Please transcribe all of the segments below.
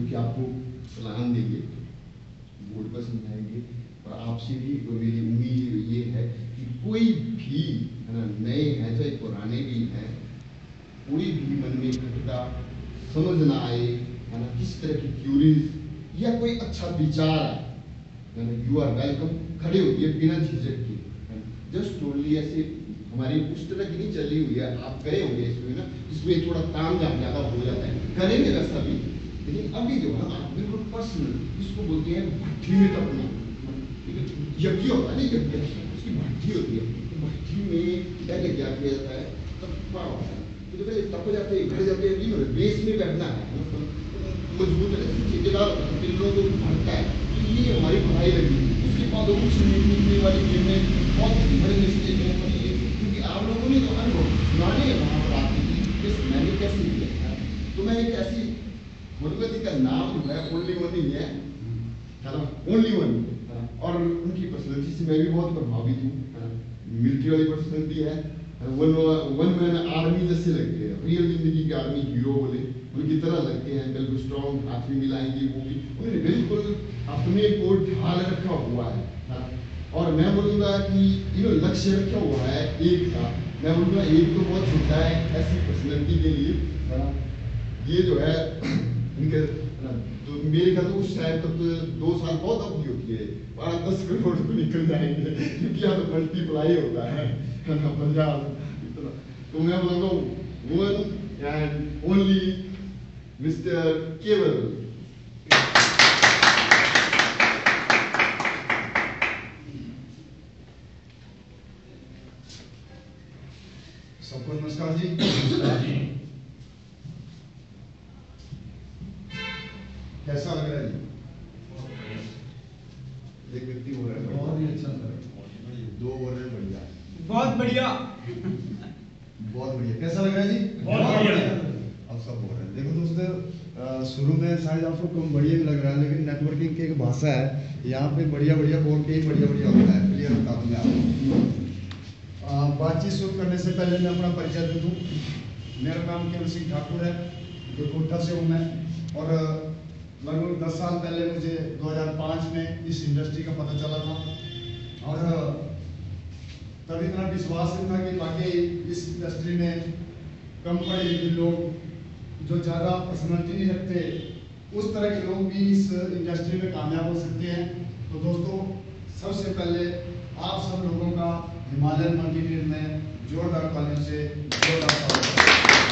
कि आपको सलाम देंगे, बोर्ड पर समझाएंगे। और आपसे भी मेरी उम्मीद ये है कि कोई भी है ना, नए हैं चाहे पुराने भी हैं, कोई भी मन में खटका समझ ना आए है ना, किस तरह की क्यूरीज या कोई अच्छा विचार है ना, यू आर वेलकम। खड़े होइए बिना झिझक के, जस्ट ओनली ऐसे हमारी उस तरह की नहीं चली हुई है, आप करे होंगे इसमें ना, इसमें थोड़ा ताम झाम ज़्यादा हो जाता है, करेंगे वैसा भी, लेकिन अभी जो है आप बिल्कुल पर्सनल, इसको बोलते हैं भट्ठी में तपना। यज्ञ होता है नहीं, यज्ञ उसकी भट्ठी होती है, भट्ठी में क्या क्या किया जाता है, तपा होता है। तो जब ये तप जाते हैं, घर जाते हैं, बेस में बैठना है, मजबूत है, ठेकेदार पिल्लों को भरता है, तो ये हमारी पढ़ाई लगी। उसके बाद उछलने वाली गेमें बहुत बड़े मिस्टेक है, क्योंकि आप लोगों ने तो अनुभव सुनाने वहाँ पर आती थी, मैंने कैसे किया। तो मैं एक ऐसी भगवती का नाम जो है ओनली वन ही है ना, ओनली वन, और उनकी पर्सनैलिटी से मैं भी बहुत प्रभावित हूँ, मिलिट्री वाली पर्सनैलिटी है, वन मैन आर्मी जैसे लगते हैं, रियल जिंदगी के आर्मी हीरो बोले उनकी तरह लगते हैं, बिल्कुल स्ट्रॉन्ग, हाथ में मिलाएंगे वो भी, उन्होंने बिल्कुल अपने को ढाल रखा हुआ है। और मैं बोलूँगा कि लक्ष्य रखा हुआ है एक का, मैं बोलूँगा एक तो बहुत छोटा है ऐसी पर्सनैलिटी के लिए। ये जो है इनके तो मेरे ख्याल उस टाइम तक तो 2 साल बहुत अवधि होती है, 12-10 करोड़ तो निकल जाएंगे, क्योंकि यहाँ तो मल्टीप्लाई होता है ना 50 इतना। तो मैं बोलूँगा वन एंड ओनली मिस्टर केवल। सबको नमस्कार जी। नमस्कार जी। कैसा लग रहा है जी? एक व्यक्ति बोल रहा है बहुत ही अच्छा सर, 2 बोल रहे हैं बढ़िया, बहुत बढ़िया, बहुत बढ़िया। कैसा लग रहा है जी? बहुत बढ़िया। अब सब बोल रहे हैं। देखो दोस्तों, शुरू में शायद आपको कम बढ़िया भी लग रहा है, लेकिन नेटवर्किंग की एक भाषा है, यहाँ पे बढ़िया बढ़िया बोल के ही बढ़िया बढ़िया होता है। क्लियर बता दूँ आपको। बातचीत शुरू करने से पहले मैं अपना परिचय दे दूँ। मेरा नाम केवल सिंह ठाकुर है, कोटा से हूँ मैं, और लगभग 10 साल पहले मुझे 2005 में इस इंडस्ट्री का पता चला था, और तब इतना विश्वास था कि बाकी इस इंडस्ट्री में कम पढ़े लिखे लोग जो ज़्यादा पर्सनैलिटी नहीं रखते, उस तरह के लोग भी इस इंडस्ट्री में कामयाब हो सकते हैं। तो दोस्तों, सबसे पहले आप सब लोगों का हिमालयन मल्टीमीडिया में जोरदार तालियों से जोरदार स्वागत।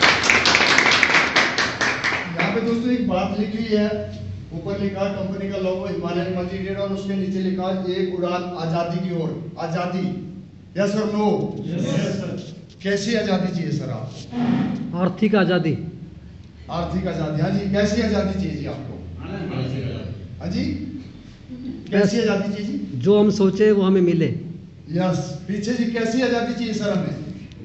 यहाँ पे दोस्तों एक बात लिखी है, ऊपर लिखा कंपनी का लोगो हिमालयन मल्टीमीडिया, और उसके नीचे लिखा एक उड़ान आजादी की ओर। आजादी, यस और नो? Yes sir. कैसी आजादी चाहिए सर आपको? आर्थिक आजादी। आर्थिक आजादी, हाँ जी। कैसी आजादी चाहिए जी आपको? हाँ जी, कैसी आजादी चाहिए जी? जो हम सोचे वो हमें मिले। यस। पीछे जी कैसी आजादी चाहिए सर हमें?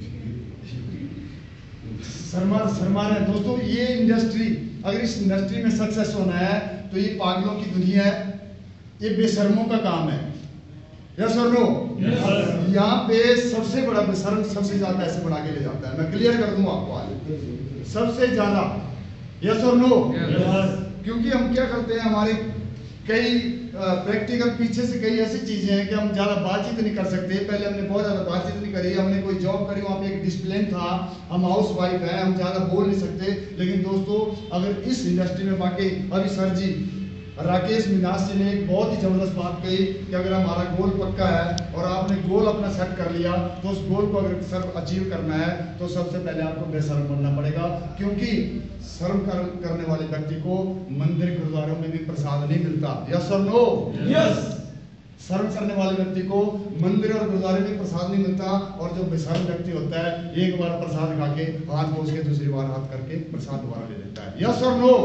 शर्मा रहे दोस्तों, ये इंडस्ट्री, अगर इस इंडस्ट्री में सक्सेस होना है तो ये पागलों की दुनिया है, ये बेशर्मों का काम है। यस और नो? यहाँ पे सबसे बड़ा बेशर्म सबसे ज्यादा पैसे बना के ले जाता है। मैं क्लियर कर दूं आपको आज, सबसे ज्यादा। यस और नो? क्योंकि हम क्या करते हैं, हमारे कई प्रैक्टिकल पीछे से कई ऐसी चीजें हैं कि हम ज्यादा बातचीत नहीं कर सकते। पहले हमने बहुत ज्यादा बातचीत नहीं करी, हमने कोई जॉब करी, वहाँ पे एक डिसिप्लिन था, हम हाउस वाइफ है, हम ज्यादा बोल नहीं सकते। लेकिन दोस्तों, अगर इस इंडस्ट्री में वाकई, अभी सर जी राकेश मिनास जी ने एक बहुत ही जबरदस्त बात कही कि अगर हमारा गोल पक्का है और आपने गोल अपना सेट कर लिया, तो उस गोल को अगर सर अचीव करना है तो सबसे पहले आपको बेशर्म बनना पड़ेगा। क्योंकि शर्म करने वाले व्यक्ति को मंदिर गुरुद्वारों में भी प्रसाद नहीं मिलता। यस और नो? यस। शर्म करने वाले व्यक्ति को मंदिर और गुरुद्वारे में प्रसाद नहीं मिलता, और जो बेशर्म व्यक्ति होता है, एक बार प्रसाद खा के हाथ पोंछ के दूसरी बार हाथ करके प्रसाद दोबारा ले लेता है। यस और नो?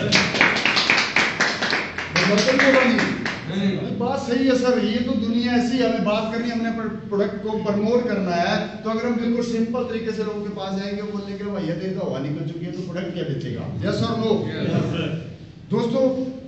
बात सही है सर, ये तो दुनिया ऐसी है, हमें बात करनी, हमने प्रोडक्ट को प्रमोट करना है। तो अगर हम बिल्कुल सिंपल तरीके से लोगों के पास जाएंगे, बोलने के भैया देर तो हवा निकल चुकी है, तो प्रोडक्ट क्या बेचेगा? यस और नो? दोस्तों,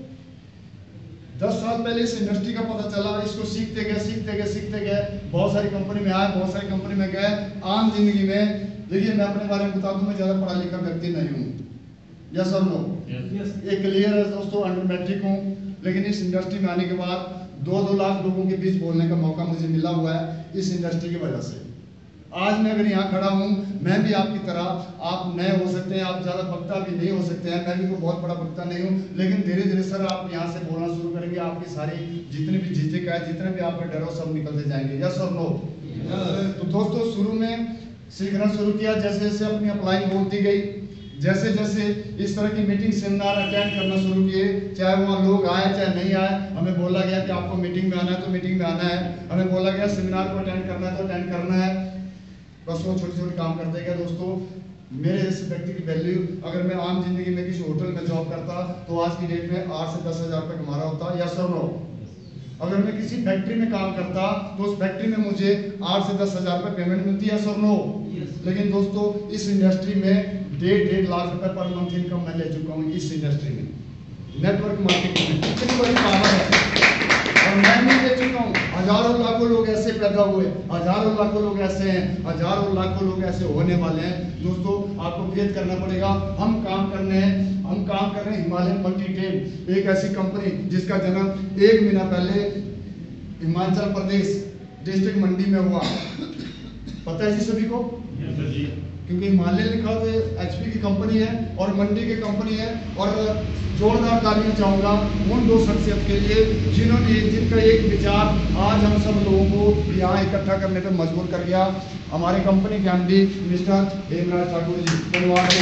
10 साल पहले इस इंडस्ट्री का पता चला, इसको सीखते गए, बहुत सारी कंपनी में आए, बहुत सारी कंपनी में गए। आम जिंदगी में देखिए, मैं अपने बारे में बता दूं, मैं ज्यादा पढ़ा लिखा व्यक्ति नहीं हूँ, यस और नो? ये क्लियर है दोस्तों। अंडर मैट्रिक हूँ, लेकिन इस इंडस्ट्री में आने के बाद 2-2 लाख लोगों के बीच बोलने का मौका मुझे मिला हुआ है इस इंडस्ट्री की वजह से। आज मैं अगर यहाँ खड़ा हूँ, मैं भी आपकी तरह, आप नए हो सकते हैं, आप ज़्यादा वक्ता भी नहीं हो सकते हैं, मैं भी कोई बहुत बड़ा वक्ता नहीं हूँ, लेकिन धीरे धीरे सर आप यहाँ से बोलना शुरू करेंगे, आपकी सारी जितनी भी झिझक है, जितने भी आपका डर हो, सब निकलते जाएंगे। यस और नो? तो दोस्तों शुरू में सीखना शुरू किया, जैसे जैसे अपनी अप्लाइंग बोलती गई, जैसे जैसे इस तरह की मीटिंग सेमिनार अटेंड करना शुरू किए, चाहे वहाँ लोग आए चाहे नहीं आए, हमें बोला गया कि आपको मीटिंग में आना है तो मीटिंग में आना है, हमें बोला गया सेमिनार को अटेंड करना है तो अटेंड करना है। बस वो छोटे छोटे काम करते गए दोस्तों। मेरे जैसे व्यक्ति की वैल्यू, अगर मैं आम जिंदगी में किसी होटल में जॉब करता तो आज की डेट में 8 से 10 हज़ार रुपये कमा रहा होता। यस और नो? अगर मैं किसी फैक्ट्री में काम करता तो उस फैक्ट्री में मुझे 8 से 10 हज़ार रुपये पेमेंट मिलती है। यस और नो? लेकिन दोस्तों इस इंडस्ट्री में 1.5 लाख रुपए पर मंथ इनकम मैं ले चुका हूँ इस इंडस्ट्री में, नेटवर्क मार्केटिंग में। कितनी बड़ी पावर है, और मैं नहीं ले चुका हूँ। हजारों लाखों लोग ऐसे पैदा हुए, हजारों लाखों लोग ऐसे हैं, हजारों लाखों लोग ऐसे होने वाले हैं। दोस्तों आपको फेथ करना पड़ेगा। हम काम कर रहे हैं हिमालयन मल्टी ट्रेड, एक ऐसी कंपनी जिसका जन्म 1 महीना पहले हिमाचल प्रदेश डिस्ट्रिक्ट मंडी में हुआ। पता है जी सभी को? क्योंकि हिमालय लिखा तो एचपी की कंपनी है और मंडी की कंपनी है। और जोरदार तालियां चाहूंगा उन 2 शख्सियत के लिए जिन्होंने, जिनका एक विचार आज हम सब लोगों को यहाँ इकट्ठा करने पर मजबूर कर गया। हमारे कंपनी के एमडी मिस्टर हेमराज ठाकुर जी, धन्यवाद।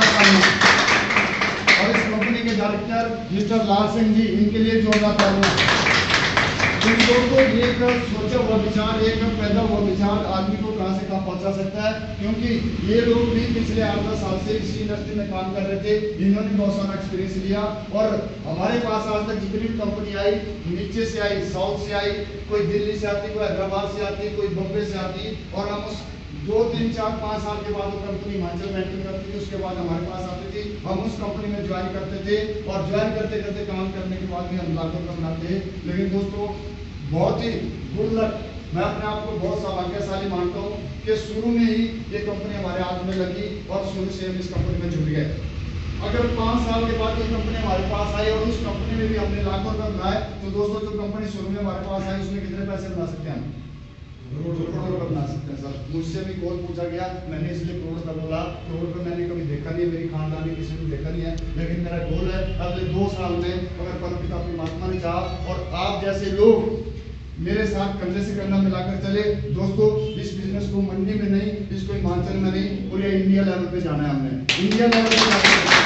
और इस कंपनी के डायरेक्टर मिस्टर लाल सिंह जी, इनके लिए जोरदार तालियां। दोस्तों एक सोचा हुआ विचार, एक पैदा हुआ विचार आदमी को कहां से कहां पहुंचा सकता है, क्योंकि ये लोग भी पिछले 8-10 साल से इसी इंडस्ट्री में काम कर रहे थे। इन्होंने बहुत सारा एक्सपीरियंस लिया और हमारे पास आज तक जितनी भी कंपनी आई, नीचे से आई, साउथ से आई, कोई दिल्ली से आती, कोई हैदराबाद से आती, कोई बम्बे से आती, और हम उस 2, 3, 4, 5 साल के बाद वो कंपनी हिमाचल में एंट्री करती थी, उसके बाद हमारे पास आती थी, हम उस कंपनी में ज्वाइन करते थे और ज्वाइन करते करते काम करने के बाद भी हम लाखों रुपये बनाते थे। लेकिन दोस्तों बहुत ही गुड लक, मैं अपने आप को बहुत सौभाग्यशाली मानता हूँ कि शुरू में ही ये कंपनी हमारे हाथ में लगी और शुरू से हम इस कंपनी में जुड़ गए। अगर 5 साल के बाद ये कंपनी हमारे पास आई और उस कंपनी में भी हमने लाखों रुपये बनाए, तो दोस्तों जो कंपनी शुरू में हमारे पास आई उसमें कितने पैसे बना सकते हैं हम? करोड़ रुपये बना सकते हैं सर। मुझसे भी कॉल पूछा गया, मैंने इसलिए करोड़ रुपये बोला। करोड़ रुपये मैंने कभी देखा नहीं है, मेरी खानदान में किसी ने देखा नहीं है, लेकिन मेरा गोल है अगले 2 साल में, अगर परमपिता परमात्मा ने चाहा और आप जैसे लोग मेरे साथ कंधे से कंधा मिलाकर चले, दोस्तों इस बिजनेस को मंडी में नहीं, इसको हिमाचल में नहीं, पूरे इंडिया लेवल पे जाना है। हमने इंडिया लेवल पे जाना है।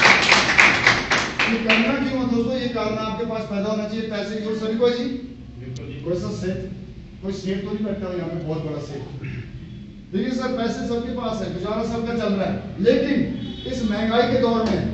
ये करना क्यों है दोस्तों? ये कारण आपके पास पैदा होना चाहिए पैसे की। सभी को जी कोई सा सेठ, कोई सेठ तो नहीं बैठा हुआ यहाँ पे बहुत बड़ा सेठ। देखिए सर, पैसे सबके पास है, गुजारा सबका चल रहा है, लेकिन इस महंगाई के दौर में,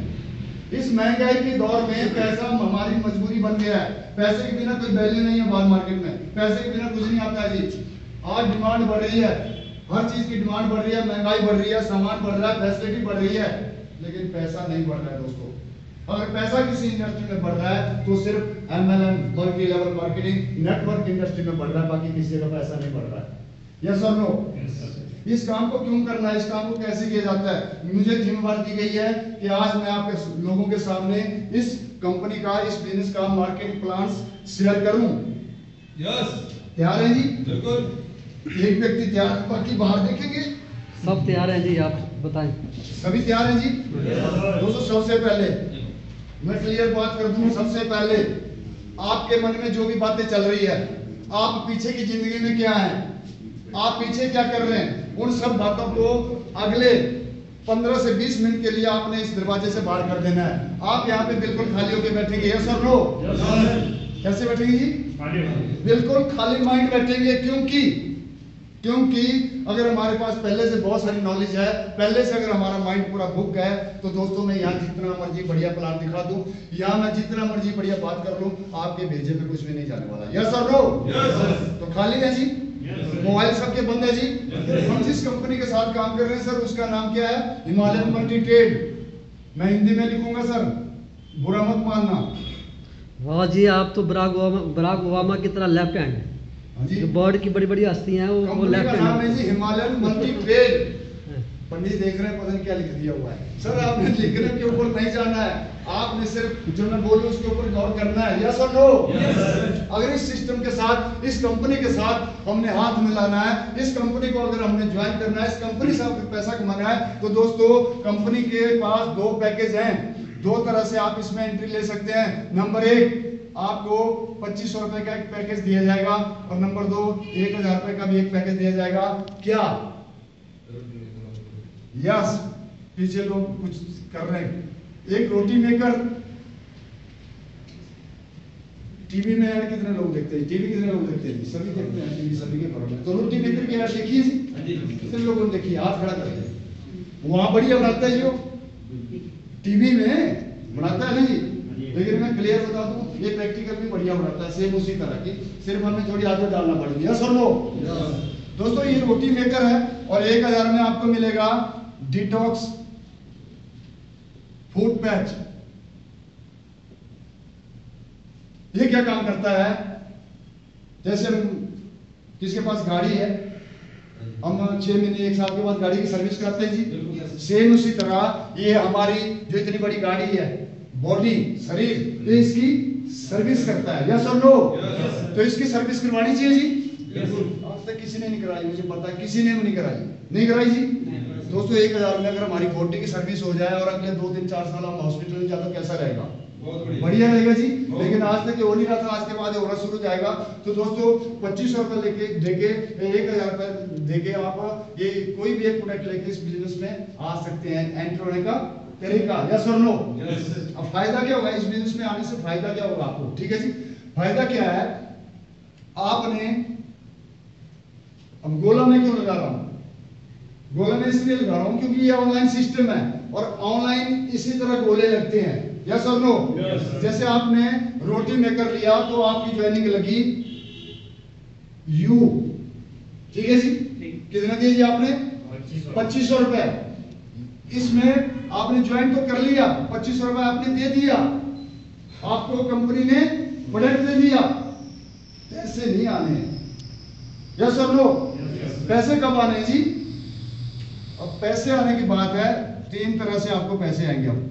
पैसा हमारी मजबूरी बन गया है। पैसे के बिना कोई वैल्यू नहीं है बाहर मार्केट में, पैसे के बिना कुछ नहीं आता है जी। आज डिमांड बढ़ रही है, हर चीज की डिमांड बढ़ रही है, महंगाई बढ़ रही है, सामान बढ़ रहा है, फैसिलिटी बढ़ रही है, लेकिन पैसा नहीं बढ़ रहा है दोस्तों। अगर पैसा किसी इंडस्ट्री में बढ़ रहा है तो सिर्फ MLM, multi level marketing, network industry में बढ़ रहा है, बाकी किसी का पैसा नहीं बढ़ रहा है। यस और नो? इस काम को क्यों करना है, इस काम को कैसे किया जाता है? मुझे जिम्मेवारी दी गई है कि आज मैं आपके लोगों के सामने इस कंपनी का, इस बिजनेस का मार्केटिंग प्लान शेयर करूं। यस, तैयार है जी? बिल्कुल। एक व्यक्ति तैयार, बाकी बाहर देखेंगे। सब तैयार हैं जी, आप बताएं। सभी तैयार हैं जी? दोस्तों सबसे पहले मैं क्लियर बात कर दूं, सबसे पहले आपके मन में जो भी बातें चल रही है, आप पीछे की जिंदगी में क्या है, आप पीछे क्या कर रहे हैं, उन सब बातों को अगले 15 से 20 मिनट के लिए आपने इस दरवाजे से बाहर कर देना है। आप यहाँ पे बिल्कुल खाली होकर बैठेंगे। यस और नो? कैसे बैठेंगे जी? बिल्कुल खाली माइंड बैठेंगे। क्योंकि अगर हमारे पास पहले से बहुत सारी नॉलेज है, पहले से अगर हमारा माइंड पूरा बुक है, तो दोस्तों मैं यहाँ जितना मर्जी बढ़िया प्लान दिखा दूं, यहाँ मैं जितना मर्जी बढ़िया बात कर लूं, आपके भेजे में कुछ भी नहीं जाने वाला। यस और नो? तो खाली है जी, मोबाइल सबके बंद है जी। हम जिस कंपनी के साथ काम कर रहे हैं सर, उसका नाम क्या है? Himalayan multi trade. मैं हिंदी में लिखूंगा सर, बुरा मत मानना। वाह जी, आप तो बराक ओबामा की तरह लेफ्ट हैंड है। जो बर्ड की बड़ी बड़ी हस्तियां हैं वो कंपनी लेफ्ट का नाम है हैंड जी हिमालयन मल्टी ट्रेड। पंडित देख रहे हैं, पता नहीं क्या लिख दिया हुआ है। सर आपने लिखने के ऊपर नहीं जाना है, आपने सिर्फ जो मैं बोलूं उसके ऊपर गौर करना है। यस और नो? अगर इस सिस्टम के साथ, इस कंपनी के साथ हमने हाथ मिलाना है, इस कंपनी को अगर हमने ज्वाइन करना है, इस कंपनी से आपको पैसा कमाना है, तो दोस्तों कंपनी के पास 2 पैकेज हैं। 2 तरह से आप इसमें एंट्री ले सकते हैं। नंबर 1, आपको 2500 रुपए का एक पैकेज दिया जाएगा, और नंबर 2, 1000 रुपए का भी एक पैकेज दिया जाएगा। क्या? यस, पीछे लोग कुछ कर रहे हैं। एक रोटी मेकर, टीवी में ऐड कितने लोग देखते हैं? टीवी कितने लोग देखते हैं? सभी देखते हैं टीवी, सभी के घर में। तो रोटी मेकर की ऐड देखिए जी, कितने लोगों ने देखी? हाथ खड़ा करते हैं। वहां बढ़िया बनाता है जो टीवी में बनाता है ना जी, लेकिन मैं क्लियर बता दूं, ये प्रैक्टिकल भी बढ़िया बनाता है, सेम उसी तरह की, सिर्फ हमें थोड़ी आदत डालना पड़ेगी। यस और नो? दोस्तों ये रोटी मेकर है, और 1000 में आपको मिलेगा डिटॉक्स फूड पैच। ये क्या काम करता है? जैसे हम किसी के पास गाड़ी है, हम 6 महीने 1 साल के बाद गाड़ी की सर्विस कराते हैं जी, सेम उसी तरह ये हमारी जो इतनी बड़ी गाड़ी है, बॉडी, शरीर, ये इसकी सर्विस करता है। यस और नो? तो इसकी सर्विस करवानी चाहिए जी। आज तक किसी ने नहीं कराई, मुझे पता है किसी ने भी नहीं कराई। नहीं कराई जी? दोस्तों 1000 में अगर हमारी बॉडी की सर्विस हो जाए और अगले 2, 3, 4 साल हम हॉस्पिटल में जाए तो कैसा रहेगा? बढ़िया रहेगा जी। लेकिन आज तक ये हो नहीं रहा था, आज के बाद ये होना शुरू हो जाएगा। तो दोस्तों 2500 रुपए लेके देके 1000 रुपए देके आप ये कोई भी एक प्रोडक्ट लेके इस बिजनेस में आ सकते हैं। एंटर होने का तरीका, यस और नो? अब फायदा क्या होगा इस बिजनेस में आने से? फायदा क्या होगा आपको? ठीक है जी, फायदा क्या है? आपने, अब गोला में क्यों लगा रहा हूं? गोला में इसलिए लगा रहा हूं क्योंकि ये ऑनलाइन सिस्टम है, और ऑनलाइन इसी तरह गोले लगते हैं। यस और नो? जैसे आपने रोटी मेकर लिया तो आपकी ज्वाइनिंग लगी यू, ठीक है जी? कितना दिया जी आपने? 2500 रुपए। इसमें आपने ज्वाइन तो कर लिया, 2500 रुपए आपने दे दिया, आपको कंपनी ने प्रोडक्ट दे दिया, पैसे नहीं आने हैं। यस और नो? पैसे कब आने जी? अब पैसे आने की बात है, 3 तरह से आपको पैसे आएंगे। अब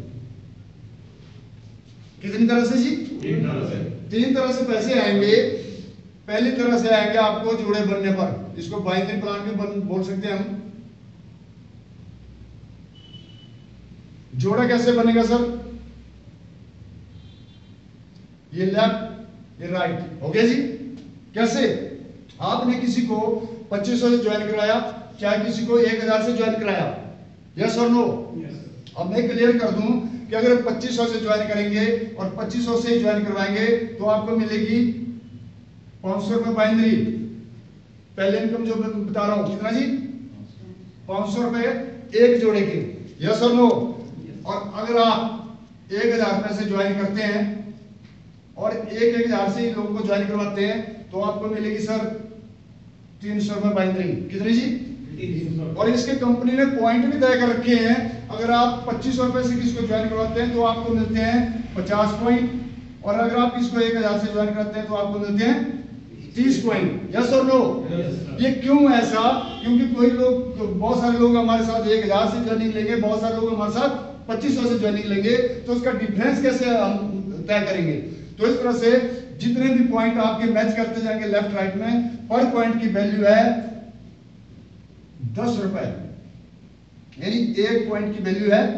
कितनी तरह से जी? 3 तरह से पैसे आएंगे। पहली तरह से आएंगे आपको जोड़े बनने पर, इसको बाइनरी प्लान भी बोल सकते हैं हम। जोड़ा कैसे बनेगा सर? ये लेफ्ट, ये राइट, हो गया जी? कैसे? आपने किसी को 2500 से ज्वाइन कराया, चाहे किसी को 1000 से ज्वाइन कराया। यस और नो? अब मैं क्लियर कर दूं कि अगर 2500 से ज्वाइन करेंगे और 2500 से ज्वाइन करवाएंगे तो आपको मिलेगी 500 रुपए बाइनरी। पहले इनकम जो मैं बता रहा हूं, कितना जी? 500 रुपए एक जोड़े के। यस और नो? और अगर आप 1000 रुपए से ज्वाइन करते हैं और 1000 से ही लोगों को ज्वाइन करवाते हैं तो आपको मिलेगी सर 300 रुपए बाइनरी। कितनी जी? और इसके कंपनी ने पॉइंट भी तय कर रखे हैं। अगर आप 2500 रुपए से किसी को ज्वाइन करवाते हैं तो आपको मिलते हैं 50 पॉइंट, और अगर आप किसी को 1000 से ज्वाइन करते हैं तो आपको मिलते हैं 30 पॉइंट। यस और नो? ये क्यों ऐसा? क्योंकि कोई लोग, बहुत सारे लोग हमारे साथ 1000 से ज्वाइनिंग लेंगे, बहुत सारे लोग हमारे साथ 2500 से ज्वाइनिंग लेंगे, तो उसका डिफरेंस कैसे हम तय करेंगे? तो इस तरह से जितने भी पॉइंट आपके मैच करते जाएंगे लेफ्ट राइट में, पर पॉइंट की वैल्यू है 10 रुपए, यानी 1 पॉइंट की वैल्यू है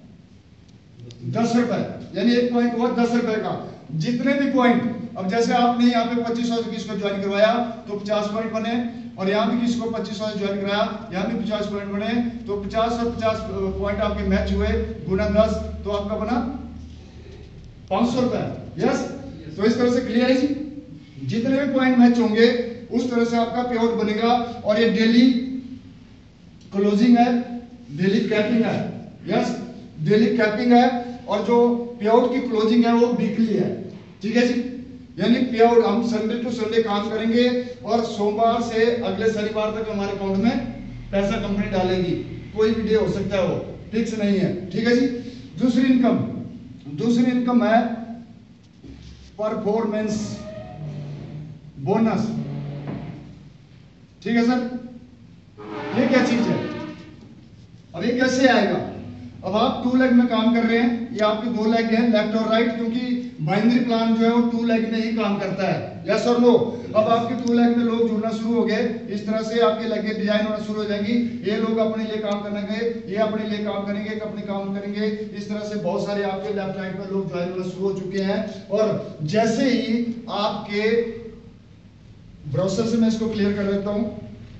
10 रुपए, यानी 1 पॉइंट हुआ 10 रुपए का। जितने भी पॉइंट, अब जैसे आपने यहाँ पे 2500 से किसी को ज्वाइन करवाया तो 50 पॉइंट बने, और यहाँ भी किसी को 2500 से ज्वाइन कराया, यहाँ भी 50 पॉइंट बने, तो 50 और 50 पॉइंट आपके मैच हुए, गुना 10, तो आपका बना 500 रुपए। यस? तो इस तरह से क्लियर है जी? जितने भी पॉइंट मैच होंगे उस तरह से आपका पे आउट बनेगा, और ये डेली क्लोजिंग है, डेली कैपिंग है। यस? डेली कैपिंग है, और जो पे आउट की क्लोजिंग है वो वीकली है। ठीक है जी? यानी पे आउट हम संडे टू संडे काम करेंगे, और सोमवार से अगले शनिवार तक हमारे अकाउंट में पैसा कंपनी डालेगी। कोई भी डे हो सकता है, वो फिक्स नहीं है। ठीक है जी? दूसरी इनकम है परफॉर्मेंस बोनस। ठीक है सर? ये क्या चीज है? अब ये कैसे आएगा? अब आप 2 लेग में काम कर रहे हैं, ये आपके 2 लेग हैं, लेफ्ट और राइट, क्योंकि बाइनरी प्लान जो है वो 2 लेग में ही काम करता है, यस और नो। अब आपके 2 लेग में लोग जुड़ना शुरू हो गए, इस तरह से आपके लेगें डिजाइन होना शुरू हो जाएंगी। ये लोग अपने लिए काम करेंगे, ये अपने लिए काम करेंगे, अपने काम करेंगे, इस तरह से बहुत सारे आपके लेफ्ट राइट पर लोग ज्वाइन होना शुरू हो चुके हैं। और जैसे ही आपके ब्राउज़र से मैं इसको क्लियर कर देता हूं,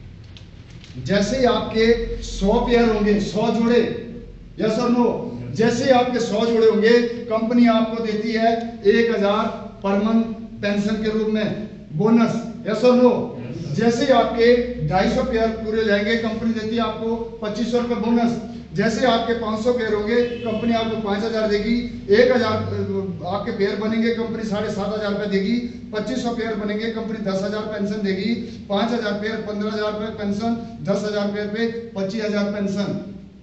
जैसे ही आपके 100 पेयर होंगे, 100 जोड़े, यस और नो, जैसे आपके 100 जोड़े होंगे, कंपनी आपको देती है 1000 पर मंथ पेंशन के रूप में बोनस, यस और नो। जैसे आपके 250 पेयर पूरे हो जाएंगे, कंपनी देती है आपको 2500 रुपए बोनस। जैसे आपके 500 पेयर होंगे, कंपनी आपको 5000 देगी। 1000 आपके पेयर बनेंगे, कंपनी 7500 रुपए देगी। 2500 पेयर बनेंगे, कंपनी 10000 पेंशन देगी। 5000 पेयर 15000 रुपए पेंशन, 10000 पेयर पे 25000 पेंशन।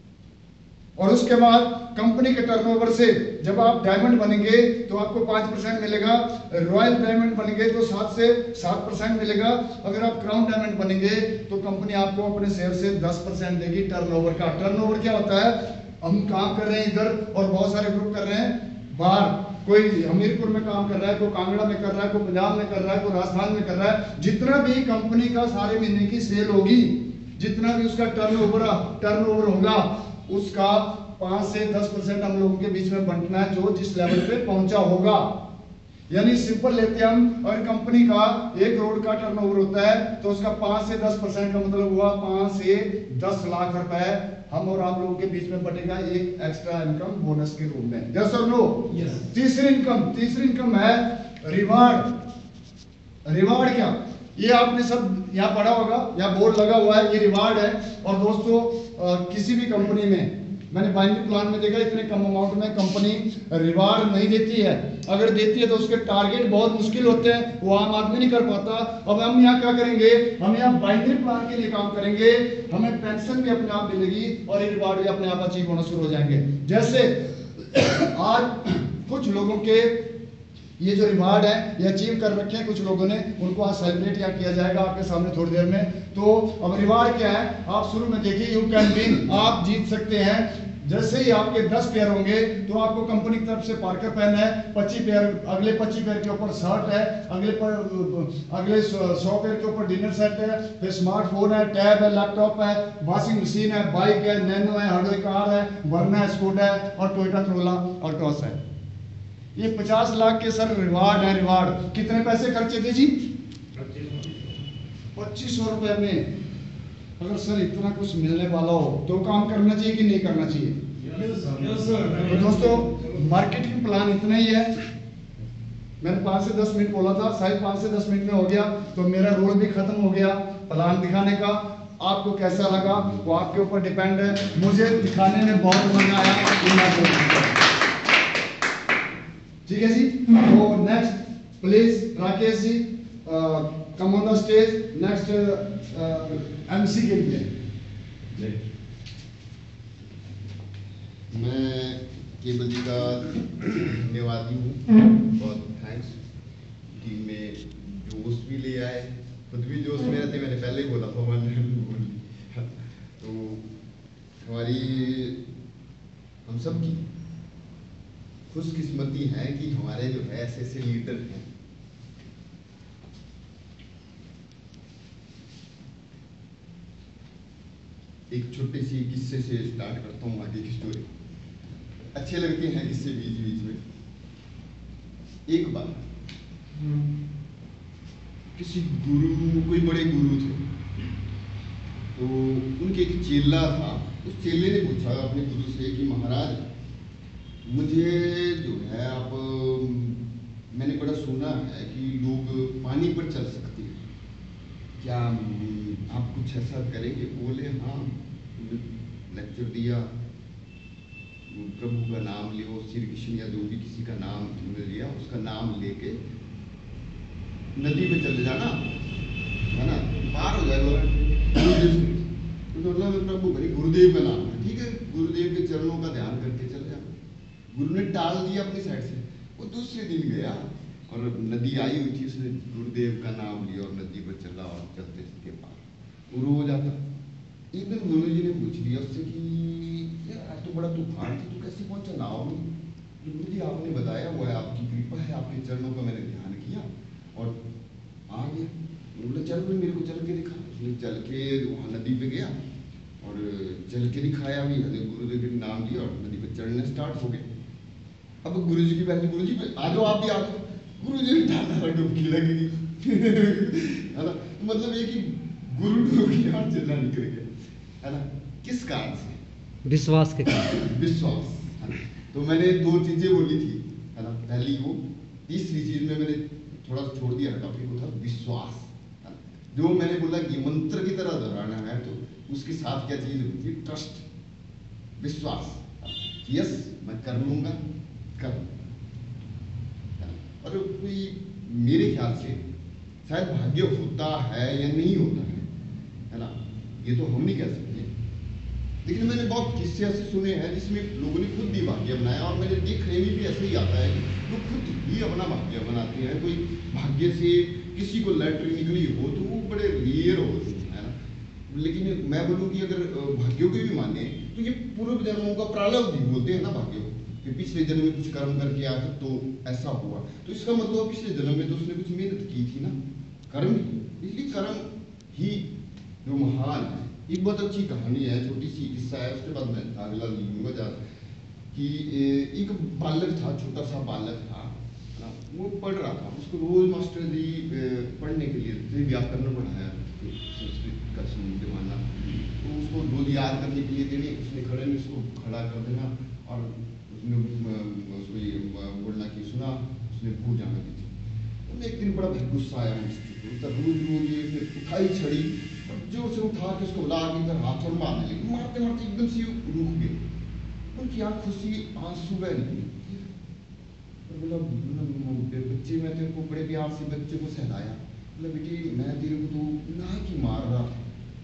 और उसके बाद कंपनी के टर्नओवर से जब आप डायमंड बनेंगे तो आपको 5% मिलेगा, रॉयल डायमंड बनेंगे तो 7 से 7% मिलेगा। अगर आप क्राउन डायमंड बनेंगे तो कंपनी आपको अपने शेयर से 10% देगी टर्नओवर का। टर्नओवर क्या होता है? हम काम कर रहे हैं इधर और बहुत सारे ग्रुप कर रहे हैं बाहर, कोई हमीरपुर में काम कर रहा है, कोई कांगड़ा में कर रहा है, कोई पंजाब में कर रहा है, कोई राजस्थान में कर रहा है। जितना भी कंपनी का सारे महीने की सेल होगी, जितना भी उसका टर्नओवर होगा, उसका 5 से 10% हम लोगों के बीच में बंटना है, जो जिस लेवल पे पहुंचा होगा। यानी सिंपल लेते हैं हम, अगर कंपनी का 1 करोड़ का टर्नओवर होता है तो उसका 5 से 10% का मतलब हुआ 5 से 10 लाख रुपए हम और आप लोगों के बीच में बटेगा एक एक्स्ट्रा इनकम बोनस के रूप में, यस और नो। तीसरी इनकम है रिवार्ड। रिवार्ड क्या? ये आपने सब यहाँ पढ़ा होगा, यहाँ बोर्ड लगा हुआ है, ये रिवार्ड है। और दोस्तों किसी भी कंपनी में मैंने बाइनरी प्लान में देखा, इतने कम अमाउंट में कंपनी रिवार्ड नहीं देती है। अगर देती है तो उसके टारगेट बहुत मुश्किल होते हैं, वो आम आदमी नहीं कर पाता। अब हम यहाँ क्या करेंगे? हम यहाँ बाइनरी प्लान के लिए काम करेंगे, हमें पेंशन भी अपने आप मिलेगी और ये रिवार्ड भी अपने आप अचीव होना शुरू हो जाएंगे। जैसे आज कुछ लोगों के ये जो रिवार्ड है ये अचीव कर रखे हैं कुछ लोगों ने, उनको आज सेलिब्रेट यहाँ किया जाएगा आपके सामने थोड़ी देर में। तो अब रिवार्ड क्या है? आप शुरू में देखिए, यू कैन विन, आप जीत सकते हैं। जैसे ही आपके 10 पेयर होंगे तो आपको कंपनी की तरफ से पार्कर पेन है, 25 पेयर, अगले 25 पेयर के ऊपर शर्ट है, अगले 100 पेयर के ऊपर डिनर सेट है, फिर स्मार्टफोन है, टैब है, लैपटॉप है, वॉशिंग मशीन है, बाइक है, नैनो है, हार्डवे कार है, वर्ना है, स्कूटर है और टोयोटा करोला और टॉस है। ये 50 लाख के सर रिवार्ड है। रिवार्ड कितने पैसे खर्चे थे जी? 2500 रुपए में। अगर सर इतना कुछ मिलने वाला हो तो काम करना चाहिए कि नहीं करना चाहिए? तो दोस्तों मार्केटिंग प्लान इतना ही है। मैंने 5 से 10 मिनट बोला था, शायद 5 से 10 मिनट में हो गया, तो मेरा रोल भी खत्म हो गया प्लान दिखाने का। आपको कैसा लगा वो आपके ऊपर डिपेंड है। मुझे दिखाने में बहुत मजा आया। ठीक है जी। तो next please Rakesh ji come on the stage, next MC के लिए। मैं केबल जी का धन्यवादी हूँ, बहुत थैंक्स। टीम में जोश भी ले आए, खुद भी जोश में रहते, मैंने पहले बोला था 100 तो हमारी हम सब की खुशकिस्मती है कि हमारे जो है ऐसे लीडर हैं। एक छोटी सी किस्से से स्टार्ट करता हूँ आगे की स्टोरी। अच्छे लगते हैं किस्से बीच बीच में। एक बार किसी गुरु, कोई बड़े गुरु थे, तो उनके एक चेला था। उस चेले ने पूछा अपने गुरु से कि महाराज मुझे जो है आप, मैंने बड़ा सुना है कि लोग पानी पर चल सकते हैं, क्या आप कुछ ऐसा करेंगे? बोले हाँ। लेक्चर दिया, प्रभु का नाम लियो, श्री कृष्ण या जो भी किसी का नाम तुमने लिया, उसका नाम लेके नदी में चले जाना, है ना, पार हो जाएगा। तो मतलब प्रभु भाई गुरुदेव का नाम है, ठीक है, गुरुदेव के चरणों का ध्यान करके चले जाना। गुरु ने टाल दिया अपनी साइड से। वो दूसरे दिन गया और नदी आई हुई थी, उसने गुरुदेव का नाम लिया और नदी पर चला और चलते चलते पार। गुरु हो जाता। एक दिन गुरुजी ने पूछ लिया उससे कि यार आज तो बड़ा तूफान थी, तू कैसे पहुंचा नाव में? गुरुजी आपने बताया हुआ है, आपकी कृपा है, आपके चरणों का मैंने ध्यान किया और आ गया। बोले चल भाई मेरे को चल के दिखा। उसने चल के वहाँ नदी पे गया और चल के दिखाया भी, गुरुदेव के नाम लिया और नदी पे चढ़ने स्टार्ट हो गए। अब गुरुजी की पहले गुरुजी आ जाओ, आप भी आ जाओ। गुरुजी ने डाला डुबकी लगेगी है ना, मतलब ये कि गुरु डूबी और चलना निकल गया है ना। किस कारण से? विश्वास के कारण। विश्वास है ना। तो मैंने दो चीजें बोली थी है ना, पहली वो, तीसरी चीज में मैंने थोड़ा छोड़ दिया टॉपिक, वो था विश्वास है ना। जो मैंने बोला कि मंत्र की तरह दोहराना है तो उसके साथ क्या चीज होती है? ट्रस्ट, विश्वास। यस मैं कर लूंगा, कर लूंगा। और कोई मेरे ख्याल से शायद भाग्य होता है या नहीं होता है ना, ये तो हम नहीं कह सकते। लेकिन मैंने बहुत किस्से ऐसे सुने हैं जिसमें लोगों ने खुद भी भाग्य बनाया, और मैंने देख रहे भी ऐसे ही आता है कि लोग खुद ही अपना भाग्य बनाते हैं। कोई भाग्य से किसी को लॉटरी निकली हो तो वो बड़े रेयर होते हैं है ना। लेकिन मैं बोलूँ कि अगर भाग्यों के भी माने तो ये पूर्व जन्मों का प्रारब्ध भी बोलते हैं ना भाग्यों कि पिछले जन्म में कुछ कर्म करके आया था तो ऐसा हुआ। तो इसका मतलब पिछले जन्म में तो उसने कुछ मेहनत की थी ना, कर्म की, इसलिए कर्म ही जो महान है। एक बहुत अच्छी कहानी है, छोटी सी किस्सा है, उसके बाद मैं अगला लिखूंगा जा कि एक बालक था, छोटा सा बालक था ना, वो पढ़ रहा था। उसको रोज मास्टर जी पढ़ने के लिए व्याकरण पढ़ाया, संस्कृत का जमाना, तो उसको रोज याद करने के लिए देने, उसने खड़े में उसको खड़ा कर देना और उसने उसको ये बोलना कि सुना, उसने भूल जाना दीजिए। तो एक दिन बड़ा गुस्सा आया मुझको, रोज रोज ये उठाई छड़ी और जोर से उठा के उसको ला के इधर हाथ और मारने लगी। मारते मारते एकदम से रुक गए, उनकी आंखों से आंसू बह निकले। बोला बच्चे, मैं तेरे को बड़े प्यार से बच्चे को सहलाया, बोला बेटी मैं तेरे को तो ना कि मार रहा था,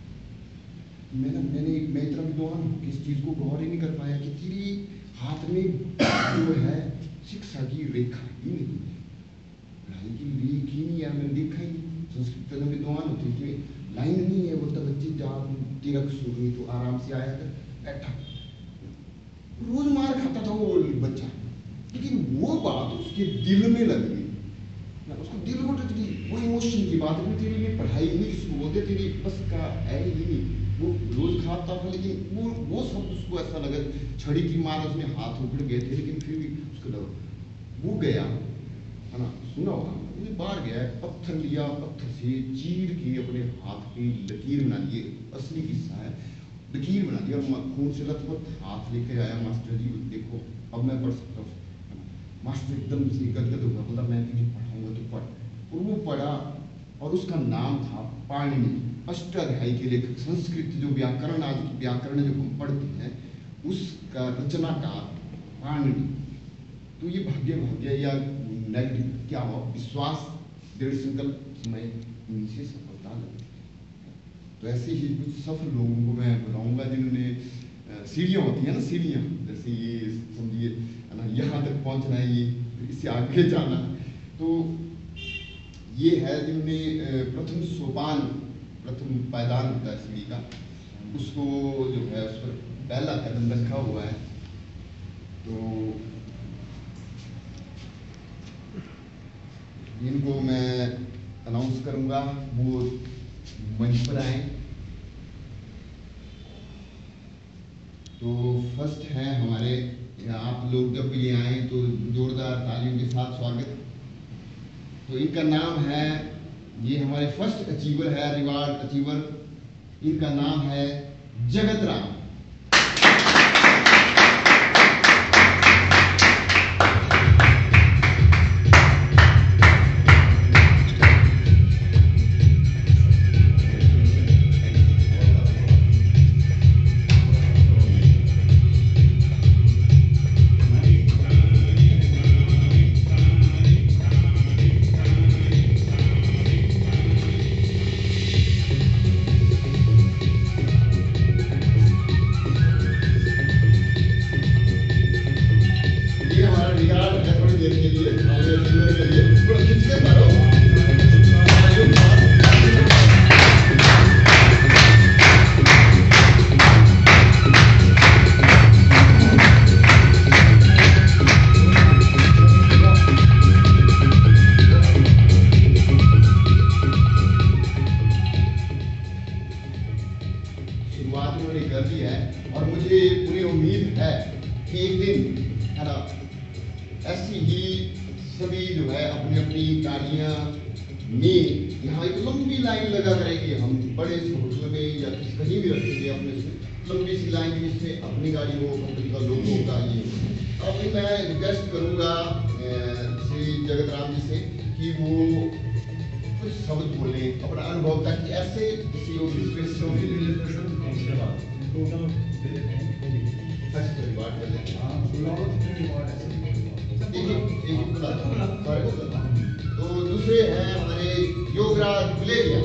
मैं इतना विद्वान हूँ कि इस चीज को गौर ही नहीं कर पाया कि तेरी हाथ में जो है शिक्षा की रेखा ही नहीं है, पढ़ाई की रेख ही नहीं है, मैंने देखा ही नहीं। संस्कृत में विद्वान होते थे, लाइन नहीं है, बोलता बच्चे जा तेरा कसूर नहीं, तो आराम से आया कर बैठा। रोज मार खाता था वो बच्चा, लेकिन वो बात उसके दिल में लग गई, उसको दिल को टच गई। वो इमोशन की बात है, तेरे लिए पढ़ाई नहीं किसको बोलते, तेरी बस का है ही नहीं। वो रोज खाता था, लेकिन वो शब्द उसको ऐसा लगा, छड़ी की मार उसमें हाथ उखड़ गए थे, लेकिन फिर भी उसको लगा। वो गया है ना, सुना होगा, बाहर गया, पत्थर लिया, पत्थर से चीर के अपने हाथ पे लकीर बना लिए, असली किस्सा है, लकीर बना दिया और खून से लथपथ हाथ लेकर आया। मास्टर जी देखो अब मैं पढ़ सकता हूँ। मास्टर एकदम से गदगद हो गया, बोला मैं तुझे पढ़ाऊंगा तो पढ़। और वो पढ़ा और उसका नाम था पाणिनि, अष्टाध्यायी के लेखक। संस्कृत जो व्याकरण, आज की व्याकरण जो हम पढ़ते हैं उसका रचनाकार पाणिनि। तो ये भाग्य या नेगेटिव क्या हुआ? विश्वास, दृढ़ संकल्प में इनसे सफलता लगी। तो ऐसे ही कुछ सफल लोगों को मैं बुलाऊंगा जिन्होंने सीढ़ियाँ होती हैं ना, सीढ़ियाँ, जैसे ये समझिए है ना, यहाँ तक पहुँचना है, ये इससे आगे जाना। तो ये है जिन्होंने प्रथम सोपान, प्रथम पायदान होता है सीढ़ी का, उसको जो है उस पर पहला कदम रखा हुआ है। तो जिनको मैं अनाउंस करूंगा वो मंच पर आए। तो फर्स्ट है हमारे, आप लोग जब ये आए तो जोरदार तालियों के साथ स्वागत। तो इनका नाम है, ये हमारे फर्स्ट अचीवर है, रिवार्ड अचीवर, इनका नाम है जगत राम। ऐसी ही सभी जो है अपनी अपनी गाड़ियाँ में यहाँ एक लंबी लाइन लगा करेंगे। हम बड़े से होटल में या कहीं भी रखेंगे अपने से लंबी सी लाइन, जिसमें अपनी गाड़ी हो, कंपनी का लोगो होगा। ये अब मैं रिक्वेस्ट करूँगा श्री जगत राम जी से कि वो कुछ शब्द बोले अपना अनुभव, ताकि ऐसे किसी तो दूसरे हैं हमारे योगराज गुलेरिया।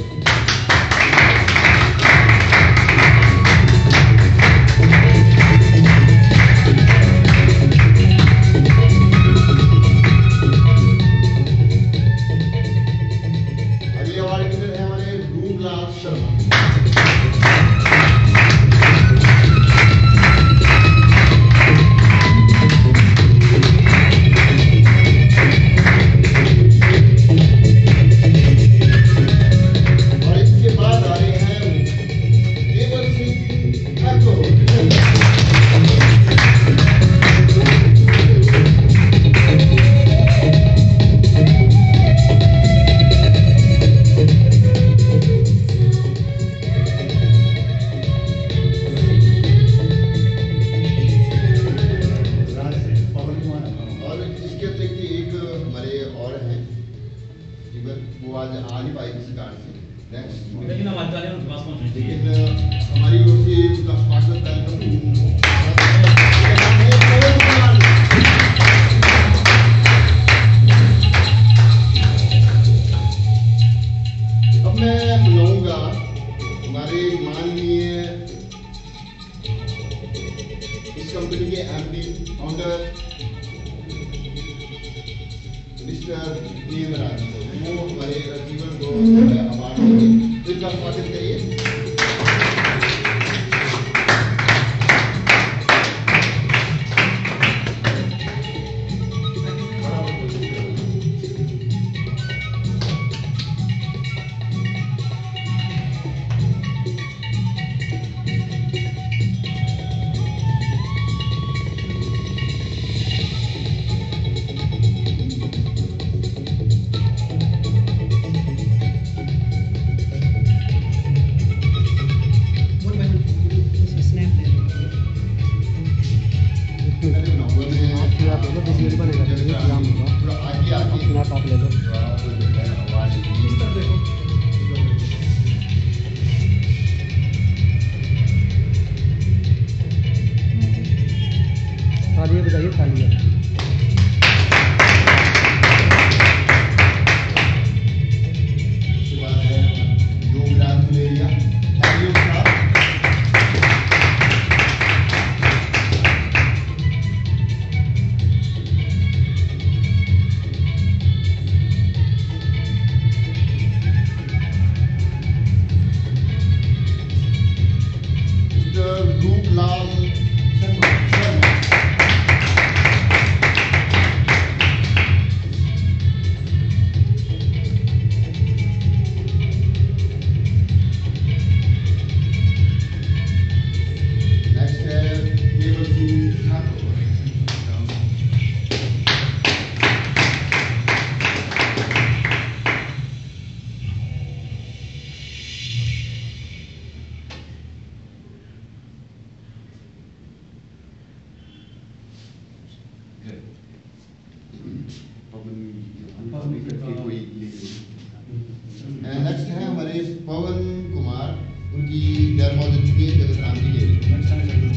अगले हमारे मित्र हैं हमारे रूपलाल शर्मा। वो आज आ नहीं पाई किसी कारण से, लेकिन हमारी ओर से उसका स्वागत अब मैं बुलाऊंगा हमारे माननीय इस कंपनी के एमडी फाउंडर मिस्टर देवराज, वो हमारे जीवन को अवार्ड देंगे, तो इनका स्वागत करिए। आप ले लो। तालियां बजाइए, तालियां। योगराज गुलेरिया, रूपलाल नेक्स्ट है केवल सिंह ठाकुर। नेक्स्ट है हमारे पवन कुमार, उनकी डेथ हो चुकी है जगत राम जी के।